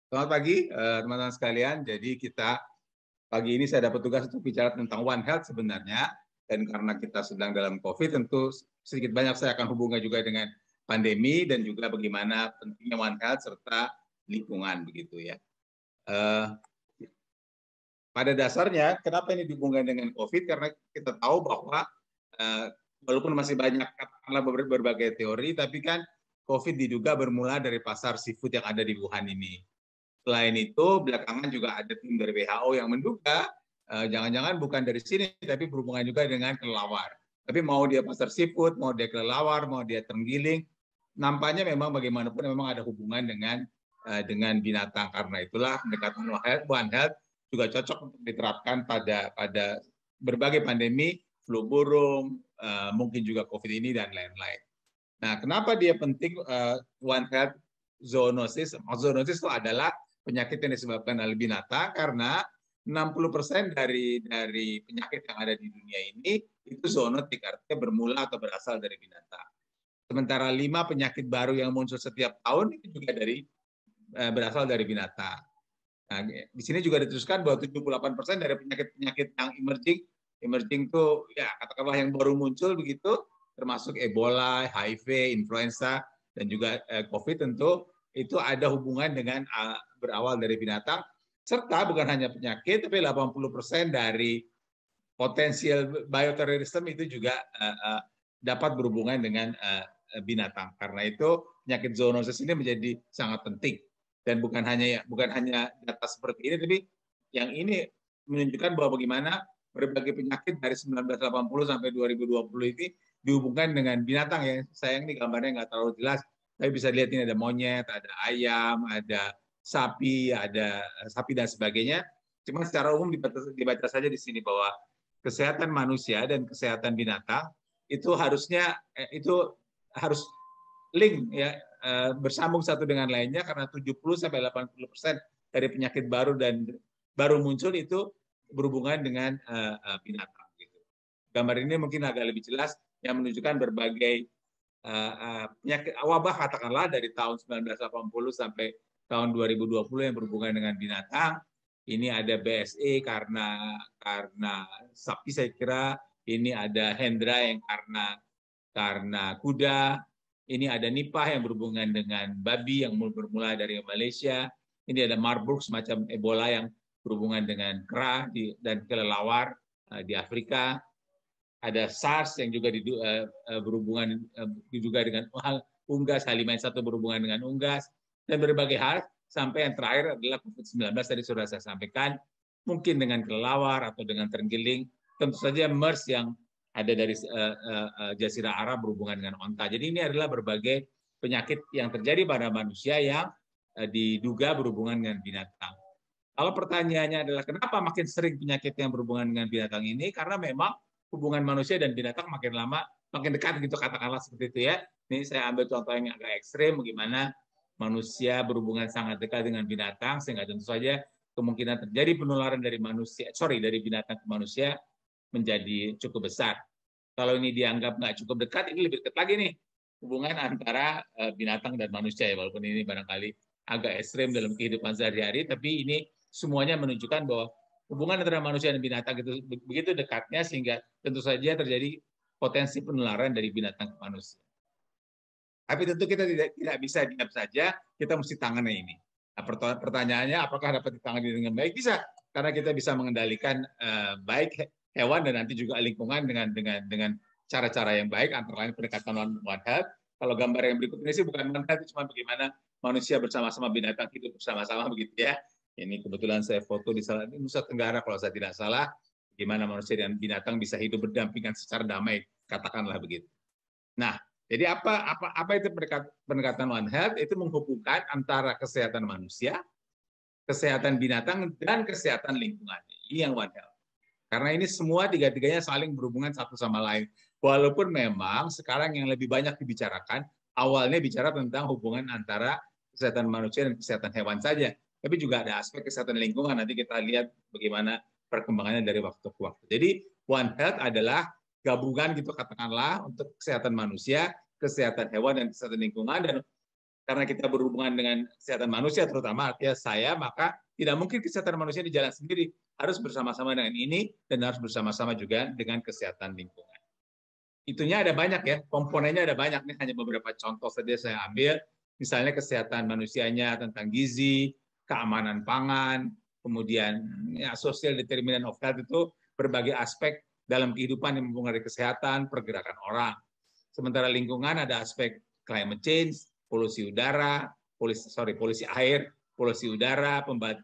Selamat pagi, teman-teman sekalian. Jadi pagi ini saya dapat tugas untuk bicara tentang One Health sebenarnya, dan karena kita sedang dalam COVID, tentu sedikit banyak saya akan hubungkan juga dengan pandemi dan juga bagaimana pentingnya One Health serta lingkungan begitu ya. Eh, Pada dasarnya, kenapa ini dihubungkan dengan COVID? Karena kita tahu bahwa eh, walaupun masih banyak katakanlah berbagai teori, tapi kan COVID diduga bermula dari pasar seafood yang ada di Wuhan ini. Selain itu, belakangan juga ada tim dari WHO yang menduga jangan-jangan bukan dari sini, tapi berhubungan juga dengan kelelawar. Tapi mau dia pasar seafood, mau dia kelelawar, mau dia terenggiling, nampaknya memang bagaimanapun memang ada hubungan dengan binatang. Karena itulah pendekatan One Health juga cocok untuk diterapkan pada berbagai pandemi, flu burung, mungkin juga COVID ini dan lain-lain. Nah, kenapa dia penting One Health zoonosis? Zoonosis itu adalah penyakit yang disebabkan oleh binatang karena 60% dari penyakit yang ada di dunia ini itu zoonotik, artinya bermula atau berasal dari binatang. Sementara 5 penyakit baru yang muncul setiap tahun itu juga berasal dari binatang. Nah, di sini juga diteruskan bahwa 78% dari penyakit-penyakit yang emerging itu ya katakanlah yang baru muncul begitu, termasuk Ebola, HIV, influenza, dan juga COVID tentu itu ada hubungan dengan berawal dari binatang, serta bukan hanya penyakit, tapi 80% dari potensial bioterrorisme itu juga dapat berhubungan dengan binatang. Karena itu penyakit zoonosis ini menjadi sangat penting dan bukan hanya data seperti ini, tapi yang ini menunjukkan bahwa bagaimana berbagai penyakit dari 1980 sampai 2020 ini dihubungkan dengan binatang ya. Sayang nih gambarnya nggak terlalu jelas, tapi bisa lihat ini ada monyet, ada ayam, ada sapi dan sebagainya. Cuma secara umum dibaca saja di sini bahwa kesehatan manusia dan kesehatan binatang itu itu harus link ya, bersambung satu dengan lainnya karena 70 sampai 80% dari penyakit baru dan baru muncul itu berhubungan dengan binatang gitu. Gambar ini mungkin agak lebih jelas yang menunjukkan berbagai penyakit wabah katakanlah dari tahun 1980 sampai tahun 2020 yang berhubungan dengan binatang. Ini ada BSE karena sapi saya kira, ini ada Hendra yang karena kuda, ini ada Nipah yang berhubungan dengan babi yang bermula dari Malaysia, ini ada Marburg semacam Ebola yang berhubungan dengan kera dan kelelawar di Afrika, ada SARS yang juga berhubungan juga dengan unggas, H5N1 berhubungan dengan unggas, dan berbagai hal, sampai yang terakhir adalah COVID-19 tadi sudah saya sampaikan, mungkin dengan kelelawar atau dengan terenggiling, tentu saja MERS yang ada dari Jazirah Arab berhubungan dengan onta. Jadi ini adalah berbagai penyakit yang terjadi pada manusia yang diduga berhubungan dengan binatang. Kalau pertanyaannya adalah kenapa makin sering penyakit yang berhubungan dengan binatang ini? Karena memang hubungan manusia dan binatang makin lama makin dekat gitu katakanlah seperti itu ya. Ini saya ambil contoh yang agak ekstrim bagaimana manusia berhubungan sangat dekat dengan binatang sehingga tentu saja kemungkinan terjadi penularan dari binatang ke manusia menjadi cukup besar. Kalau ini dianggap nggak cukup dekat, ini lebih dekat lagi nih hubungan antara binatang dan manusia ya, walaupun ini barangkali agak ekstrim dalam kehidupan sehari-hari, tapi ini semuanya menunjukkan bahwa hubungan antara manusia dan binatang itu begitu dekatnya sehingga tentu saja terjadi potensi penularan dari binatang ke manusia. Tapi tentu kita tidak bisa diam saja, kita mesti tangani ini. Nah, pertanyaannya apakah dapat ditangani dengan baik? Bisa, karena kita bisa mengendalikan baik hewan dan nanti juga lingkungan dengan cara-cara yang baik, antara lain pendekatan One Health. Kalau gambar yang berikut ini sih bukan One Health, cuma bagaimana manusia bersama-sama binatang hidup bersama-sama begitu ya. Ini kebetulan saya foto di Nusa Tenggara kalau saya tidak salah, gimana manusia dan binatang bisa hidup berdampingan secara damai, katakanlah begitu. Nah, jadi apa itu pendekatan One Health? Itu menghubungkan antara kesehatan manusia, kesehatan binatang, dan kesehatan lingkungan. Ini yang One Health. Karena ini semua tiga-tiganya saling berhubungan satu sama lain. Walaupun memang sekarang yang lebih banyak dibicarakan, awalnya bicara tentang hubungan antara kesehatan manusia dan kesehatan hewan saja. Tapi juga ada aspek kesehatan lingkungan. Nanti kita lihat bagaimana perkembangannya dari waktu ke waktu. Jadi One Health adalah gabungan gitu katakanlah untuk kesehatan manusia, kesehatan hewan, dan kesehatan lingkungan. Dan karena kita berhubungan dengan kesehatan manusia, terutama artinya saya, maka tidak mungkin kesehatan manusia di jalan sendiri. Harus bersama-sama dengan ini, dan harus bersama-sama juga dengan kesehatan lingkungan. Itunya ada banyak ya, komponennya ada banyak. Ini hanya beberapa contoh saja saya ambil. Misalnya kesehatan manusianya tentang gizi, keamanan pangan, kemudian ya, social determinant of health itu berbagai aspek dalam kehidupan yang mempengaruhi kesehatan, pergerakan orang. Sementara lingkungan ada aspek climate change, polusi udara, polusi air, polusi udara,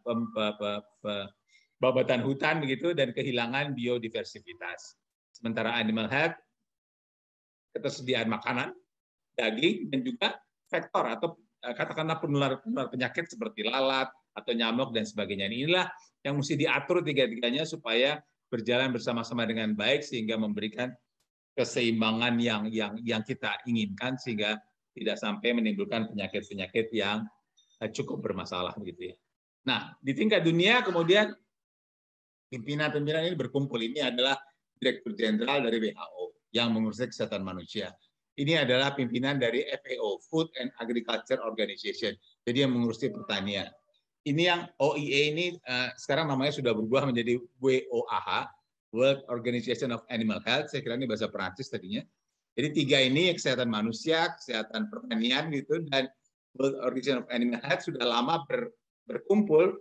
pembabatan hutan begitu, dan kehilangan biodiversitas. Sementara animal health, ketersediaan makanan, daging, dan juga vektor atau katakanlah penular penyakit seperti lalat atau nyamuk dan sebagainya. Inilah yang mesti diatur tiga-tiganya supaya berjalan bersama-sama dengan baik sehingga memberikan keseimbangan yang kita inginkan sehingga tidak sampai menimbulkan penyakit-penyakit yang cukup bermasalah begitu ya. Nah, di tingkat dunia kemudian pimpinan-pimpinan ini berkumpul. Ini adalah Direktur Jenderal dari WHO yang mengurusi kesehatan manusia. Ini adalah pimpinan dari FAO, Food and Agriculture Organization. Jadi yang mengurusi pertanian. Ini yang OIE ini sekarang namanya sudah berubah menjadi WOAH, World Organization of Animal Health. Saya kira ini bahasa Perancis tadinya. Jadi tiga ini kesehatan manusia, kesehatan pertanian gitu, dan World Organization of Animal Health sudah lama berkumpul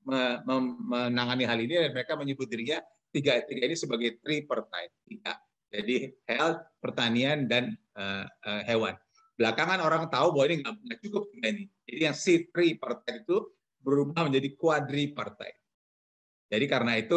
menangani hal ini, dan mereka menyebut dirinya tiga ini sebagai tripartite. Jadi health, pertanian, dan hewan. Belakangan orang tahu bahwa ini nggak cukup ini. Jadi yang si tripartite itu berubah menjadi quadripartite. Jadi karena itu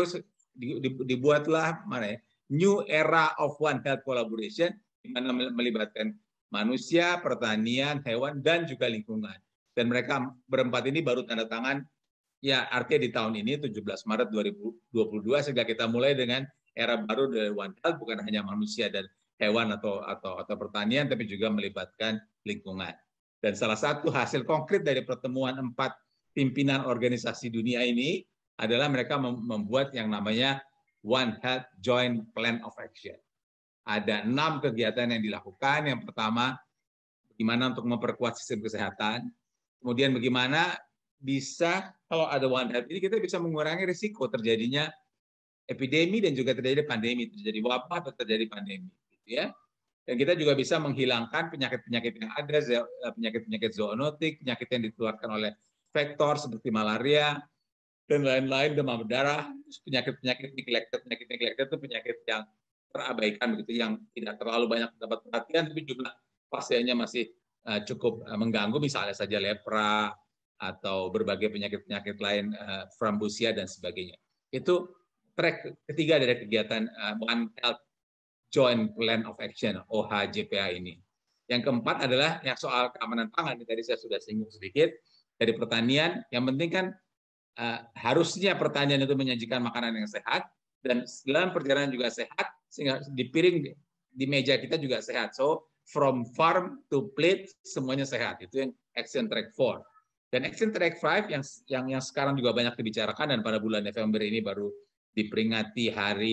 dibuatlah New Era of One Health Collaboration, di mana melibatkan manusia, pertanian, hewan, dan juga lingkungan. Dan mereka berempat ini baru tanda tangan, ya artinya di tahun ini 17 Maret 2022, sehingga kita mulai dengan era baru dari One Health, bukan hanya manusia dan hewan atau pertanian, tapi juga melibatkan lingkungan. Dan salah satu hasil konkret dari pertemuan 4 pimpinan organisasi dunia ini adalah mereka membuat yang namanya One Health Joint Plan of Action. Ada 6 kegiatan yang dilakukan. Yang pertama, bagaimana untuk memperkuat sistem kesehatan. Kemudian bagaimana bisa, kalau ada One Health ini, kita bisa mengurangi risiko terjadinya epidemi dan juga terjadi pandemi, terjadi wabah atau terjadi pandemi. Gitu ya. Dan kita juga bisa menghilangkan penyakit-penyakit yang ada, penyakit-penyakit zoonotik, penyakit yang dikeluarkan oleh vektor seperti malaria, dan lain-lain, demam berdarah, penyakit-penyakit neglected itu penyakit yang terabaikan begitu, yang tidak terlalu banyak dapat perhatian, tapi jumlah pasiennya masih cukup mengganggu, misalnya saja lepra atau berbagai penyakit-penyakit lain, frambusia dan sebagainya. Itu track ketiga dari kegiatan One Health Joint Plan of Action (OHJPA) ini. Yang keempat adalah yang soal keamanan pangan. Tadi saya sudah singgung sedikit dari pertanian. Yang penting kan harusnya pertanian itu menyajikan makanan yang sehat, dan dalam perjalanan juga sehat, sehingga di piring di meja kita juga sehat. So from farm to plate semuanya sehat. Itu yang Action Track 4. Dan Action Track 5 yang sekarang juga banyak dibicarakan, dan pada bulan November ini baru diperingati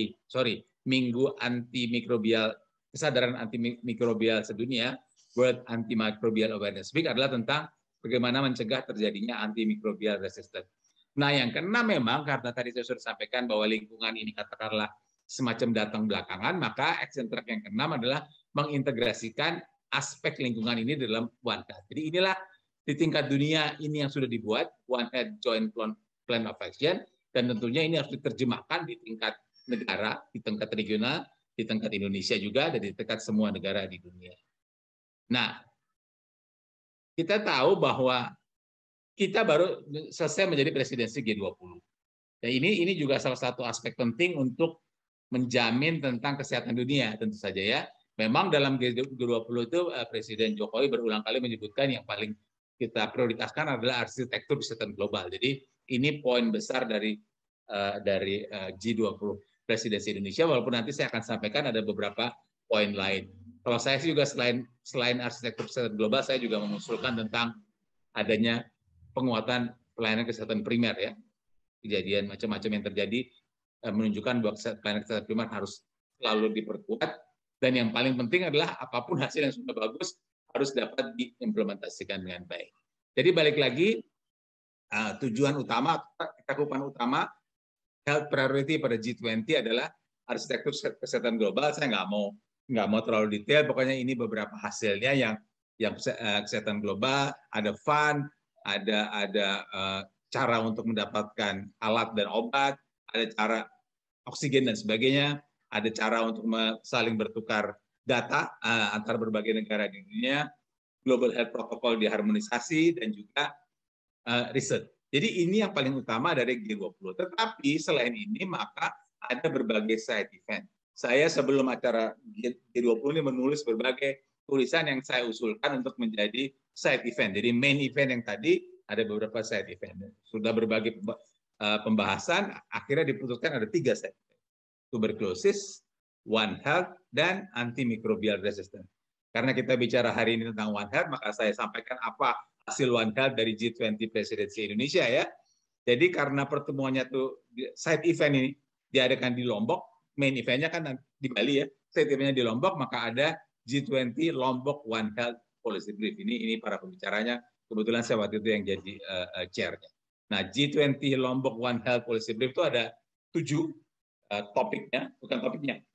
Minggu Antimikrobial, kesadaran antimikrobial sedunia, World Antimicrobial Awareness Week, adalah tentang bagaimana mencegah terjadinya antimikrobial resistance. Nah, yang keenam memang karena tadi saya sudah sampaikan bahwa lingkungan ini katakanlah semacam datang belakangan, maka action track yang keenam adalah mengintegrasikan aspek lingkungan ini dalam One Health. Jadi inilah di tingkat dunia ini yang sudah dibuat, One Health Joint Plan of Action, dan tentunya ini harus diterjemahkan di tingkat negara, di tingkat regional, di tingkat Indonesia juga, dan di tingkat semua negara di dunia. Nah, kita tahu bahwa kita baru selesai menjadi presidensi G20. Dan ini juga salah satu aspek penting untuk menjamin tentang kesehatan dunia, tentu saja ya. Memang dalam G20 itu Presiden Jokowi berulang kali menyebutkan yang paling kita prioritaskan adalah arsitektur kesehatan global. Jadi ini poin besar dari G20 presidensi Indonesia, walaupun nanti saya akan sampaikan ada beberapa poin lain. Kalau saya juga selain arsitektur kesehatan global, saya juga mengusulkan tentang adanya penguatan pelayanan kesehatan primer ya. Kejadian macam-macam yang terjadi menunjukkan bahwa pelayanan kesehatan primer harus selalu diperkuat, dan yang paling penting adalah apapun hasil yang sudah bagus harus dapat diimplementasikan dengan baik. Jadi balik lagi, tujuan utama, cakupan utama health priority pada G20 adalah arsitektur kesehatan global. Saya nggak mau terlalu detail. Pokoknya ini beberapa hasilnya yang kesehatan global, ada fund, ada cara untuk mendapatkan alat dan obat, ada cara oksigen dan sebagainya, ada cara untuk saling bertukar data antar berbagai negara di dunia, global health protocol diharmonisasi, dan juga riset. Jadi ini yang paling utama dari G20. Tetapi selain ini maka ada berbagai side event. Saya sebelum acara G20 ini menulis berbagai tulisan yang saya usulkan untuk menjadi side event. Jadi main event yang tadi ada beberapa side event. Sudah berbagai pembahasan, akhirnya diputuskan ada 3 side event. Tuberculosis, One Health, dan antimicrobial resistance. Karena kita bicara hari ini tentang One Health, maka saya sampaikan apa hasil One Health dari G20 Presidensi Indonesia ya. Jadi karena pertemuannya tuh side event ini diadakan di Lombok, main eventnya kan di Bali ya, side eventnya di Lombok, maka ada G20 Lombok One Health Policy Brief. Ini para pembicaranya, kebetulan saya waktu itu yang jadi chair-nya. Nah, G20 Lombok One Health Policy Brief itu ada 7 topiknya, bukan topiknya,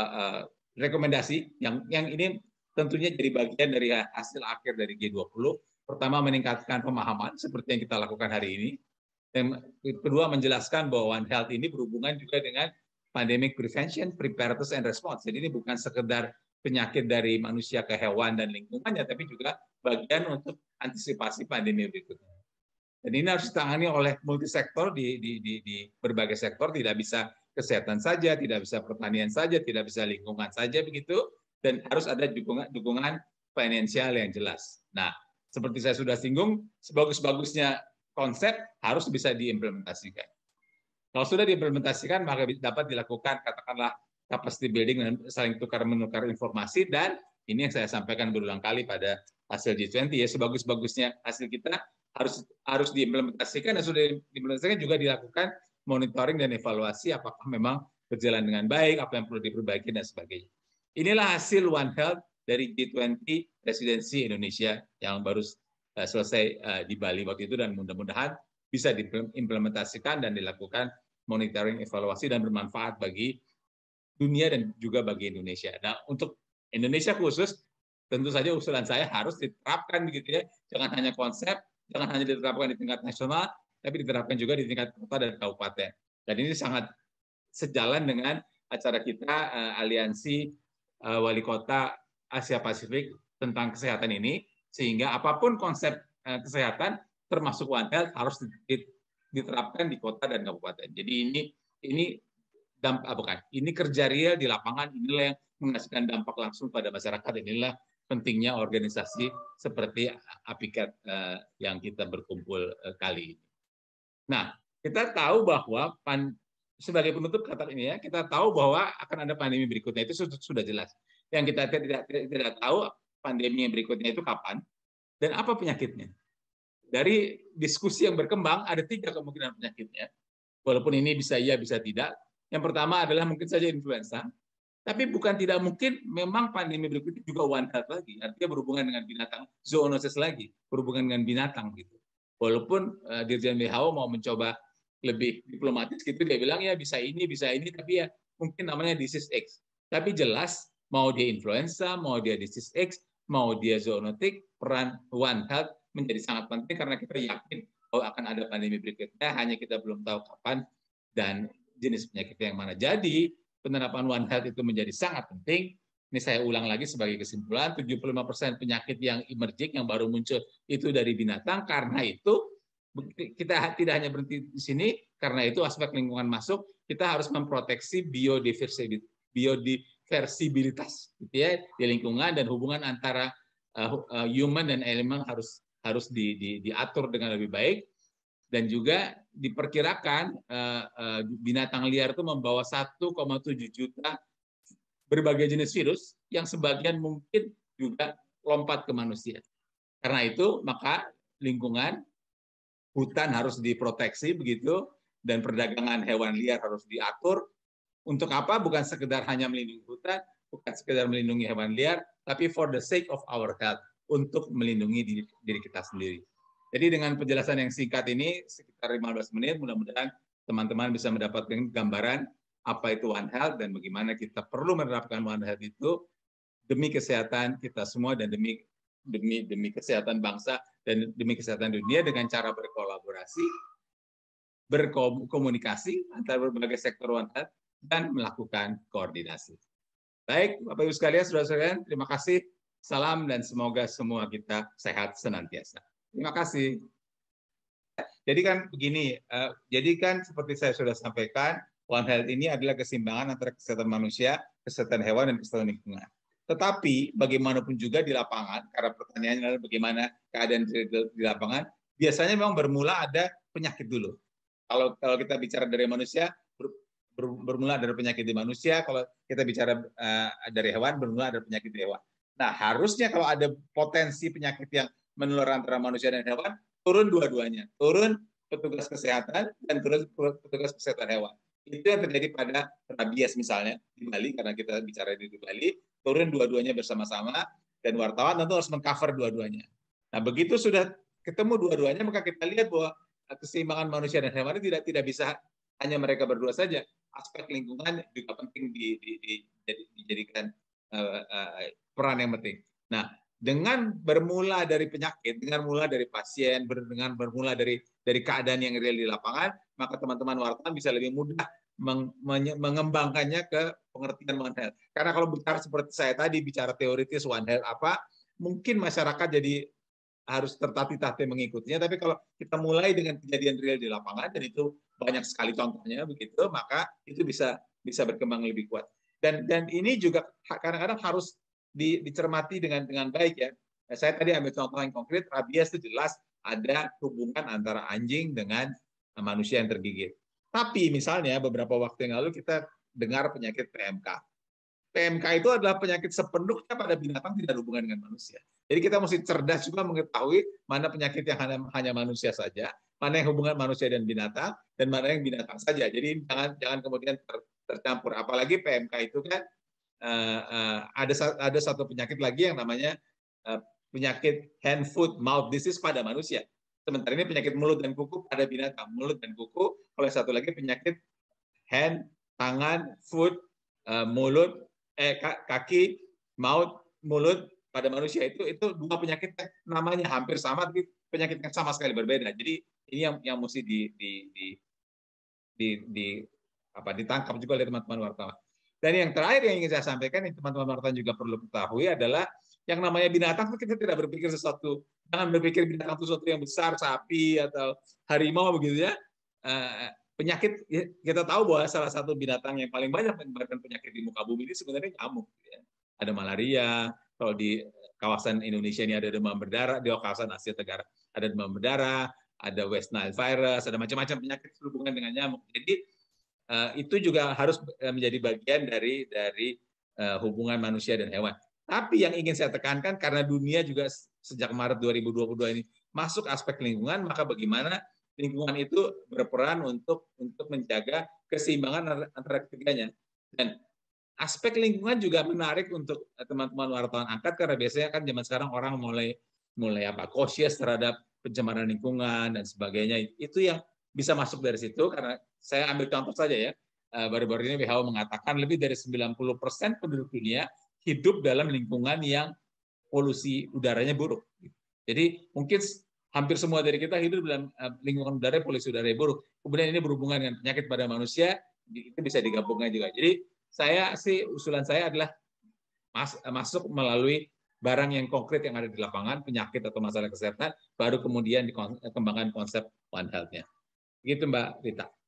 rekomendasi yang ini tentunya jadi bagian dari hasil akhir dari G20. Pertama, meningkatkan pemahaman seperti yang kita lakukan hari ini. Dan kedua, menjelaskan bahwa One Health ini berhubungan juga dengan pandemic prevention, preparedness, and response. Jadi ini bukan sekedar penyakit dari manusia ke hewan dan lingkungannya, tapi juga bagian untuk antisipasi pandemi berikutnya. Dan ini harus ditangani oleh multisektor di berbagai sektor, tidak bisa kesehatan saja, tidak bisa pertanian saja, tidak bisa lingkungan saja begitu, dan harus ada dukungan finansial yang jelas. Nah, seperti saya sudah singgung, sebagus-bagusnya konsep harus bisa diimplementasikan. Kalau sudah diimplementasikan, maka dapat dilakukan katakanlah capacity building dan saling tukar-menukar informasi, dan ini yang saya sampaikan berulang kali pada hasil G20 ya, sebagus-bagusnya hasil kita harus diimplementasikan, dan sudah diimplementasikan juga dilakukan monitoring dan evaluasi apakah memang berjalan dengan baik, apa yang perlu diperbaiki dan sebagainya. Inilah hasil One Health dari G20 Presidensi Indonesia yang baru selesai di Bali waktu itu, dan mudah-mudahan bisa diimplementasikan dan dilakukan monitoring, evaluasi, dan bermanfaat bagi dunia dan juga bagi Indonesia. Nah, untuk Indonesia khusus, tentu saja usulan saya harus diterapkan begitu ya. Jangan hanya konsep, jangan hanya diterapkan di tingkat nasional, tapi diterapkan juga di tingkat kota dan kabupaten. Dan ini sangat sejalan dengan acara kita Aliansi Wali Kota Asia Pasifik tentang kesehatan ini, sehingga apapun konsep kesehatan termasuk One Health harus diterapkan di kota dan kabupaten. Jadi ini kerja real di lapangan, inilah yang menghasilkan dampak langsung pada masyarakat. Inilah pentingnya organisasi seperti APICAT yang kita berkumpul kali ini. Nah, kita tahu bahwa sebagai penutup kata ini ya, kita tahu bahwa akan ada pandemi berikutnya, itu sudah jelas. Yang kita tidak tahu pandemi yang berikutnya itu kapan dan apa penyakitnya. Dari diskusi yang berkembang ada 3 kemungkinan penyakitnya. Walaupun ini bisa iya bisa tidak. Yang pertama adalah mungkin saja influenza, tapi bukan tidak mungkin memang pandemi berikutnya juga One Health lagi. Artinya berhubungan dengan binatang, zoonosis lagi, berhubungan dengan binatang gitu. Walaupun Dirjen WHO mau mencoba lebih diplomatis gitu, dia bilang ya bisa ini, tapi ya mungkin namanya disease X. Tapi jelas mau dia influenza, mau dia disease X, mau dia zoonotik, peran One Health menjadi sangat penting karena kita yakin bahwa akan ada pandemi berikutnya, hanya kita belum tahu kapan dan jenis penyakit yang mana. Jadi penerapan One Health itu menjadi sangat penting. Ini saya ulang lagi sebagai kesimpulan, 75% penyakit yang emerging, yang baru muncul itu dari binatang. Karena itu kita tidak hanya berhenti di sini, karena itu aspek lingkungan masuk, kita harus memproteksi biodiversibilitas gitu ya, di lingkungan, dan hubungan antara human dan elemen harus diatur dengan lebih baik. Dan juga diperkirakan binatang liar itu membawa 1,7 juta berbagai jenis virus yang sebagian mungkin juga lompat ke manusia. Karena itu maka lingkungan, hutan harus diproteksi begitu, dan perdagangan hewan liar harus diatur. Untuk apa? Bukan sekedar hanya melindungi hutan, bukan sekedar melindungi hewan liar, tapi for the sake of our health, untuk melindungi diri kita sendiri. Jadi dengan penjelasan yang singkat ini, sekitar 15 menit, mudah-mudahan teman-teman bisa mendapatkan gambaran apa itu One Health dan bagaimana kita perlu menerapkan One Health itu demi kesehatan kita semua dan demi kesehatan bangsa dan demi kesehatan dunia dengan cara berkolaborasi, berkomunikasi antara berbagai sektor One Health dan melakukan koordinasi. Baik, Bapak Ibu sekalian, saudara-saudara, terima kasih. Salam dan semoga semua kita sehat senantiasa. Terima kasih. Jadi kan begini, jadi kan seperti saya sudah sampaikan, One Health ini adalah keseimbangan antara kesehatan manusia, kesehatan hewan, dan kesehatan lingkungan. Tetapi bagaimanapun juga di lapangan, karena pertanyaannya adalah bagaimana keadaan di lapangan, biasanya memang bermula ada penyakit dulu. Kalau kita bicara dari manusia, bermula dari penyakit di manusia. Kalau kita bicara dari hewan, bermula dari penyakit di hewan. Nah, harusnya kalau ada potensi penyakit yang menular antara manusia dan hewan, turun dua-duanya. Turun petugas kesehatan dan turun petugas kesehatan hewan. Itu yang terjadi pada rabies misalnya di Bali, karena kita bicara di Bali, turun dua-duanya bersama-sama, dan wartawan tentu harus mengcover dua-duanya. Nah, begitu sudah ketemu dua-duanya, maka kita lihat bahwa keseimbangan manusia dan hewan itu tidak bisa hanya mereka berdua saja. Aspek lingkungan juga penting dijadikan peran yang penting. Nah, dengan bermula dari penyakit, dengan mulai dari pasien, dengan bermula dari keadaan yang real di lapangan, maka teman-teman wartawan bisa lebih mudah mengembangkannya ke pengertian One Health. Karena kalau bicara seperti saya tadi, bicara teoritis One Health apa, mungkin masyarakat jadi harus tertatih-tatih mengikutinya, tapi kalau kita mulai dengan kejadian real di lapangan, dan itu banyak sekali contohnya begitu, maka itu bisa berkembang lebih kuat. Dan ini juga kadang-kadang harus dicermati dengan baik ya. Saya tadi ambil contoh yang konkret, rabies itu jelas ada hubungan antara anjing dengan manusia yang tergigit. Tapi misalnya beberapa waktu yang lalu kita dengar penyakit PMK. PMK itu adalah penyakit sepenuhnya pada binatang, tidak ada hubungan dengan manusia. Jadi kita mesti cerdas juga mengetahui mana penyakit yang hanya manusia saja, mana yang hubungan manusia dan binatang, dan mana yang binatang saja. Jadi jangan kemudian tercampur. Apalagi PMK itu kan ada satu penyakit lagi yang namanya penyakit hand, foot, mouth disease pada manusia. Sementara ini penyakit mulut dan kuku pada binatang. Mulut dan kuku. Kalau satu lagi penyakit hand, tangan, foot, mulut, kaki, mouth, mulut pada manusia itu dua penyakit namanya hampir sama, tapi penyakit yang sama sekali berbeda. Jadi ini yang mesti ditangkap juga oleh teman-teman wartawan. Dan yang terakhir yang ingin saya sampaikan, yang teman-teman wartawan juga perlu ketahui adalah yang namanya binatang itu kita tidak berpikir sesuatu, jangan berpikir binatang itu sesuatu yang besar, sapi atau harimau begitu ya. Penyakit, kita tahu bahwa salah satu binatang yang paling banyak menyebabkan penyakit di muka bumi ini sebenarnya nyamuk. Ada malaria, kalau di kawasan Indonesia ini ada demam berdarah, di kawasan Asia Tenggara ada demam berdarah, ada West Nile virus, ada macam-macam penyakit berhubungan dengan nyamuk. Jadi itu juga harus menjadi bagian dari hubungan manusia dan hewan. Tapi yang ingin saya tekankan, karena dunia juga sejak Maret 2022 ini masuk aspek lingkungan, maka bagaimana lingkungan itu berperan untuk menjaga keseimbangan antara ketiganya. Dan aspek lingkungan juga menarik untuk teman-teman wartawan angkat, karena biasanya kan zaman sekarang orang mulai cautious terhadap pencemaran lingkungan dan sebagainya. Itu yang bisa masuk dari situ, karena saya ambil contoh saja ya. Baru-baru ini WHO mengatakan lebih dari 90% penduduk dunia hidup dalam lingkungan yang polusi udaranya buruk. Jadi mungkin hampir semua dari kita hidup dalam lingkungan udara polusi udara buruk. Kemudian ini berhubungan dengan penyakit pada manusia, itu bisa digabungkan juga. Jadi usulan saya adalah masuk melalui barang yang konkret yang ada di lapangan, penyakit atau masalah kesehatan, baru kemudian dikembangkan konsep One Health-nya. Gitu Mbak Rita.